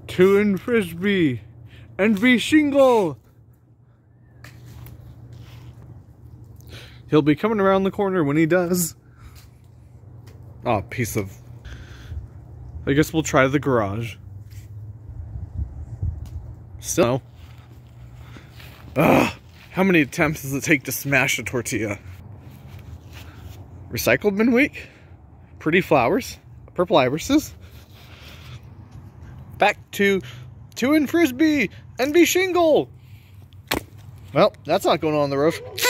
Two in frisbee and be shingle. He'll be coming around the corner when he does. Oh, piece of... I guess we'll try the garage. Still no. Ugh. How many attempts does it take to smash a tortilla? Recycled bin week. Pretty flowers. Purple irises. Back to two in frisbee and be shingle. Well, that's not going on the roof.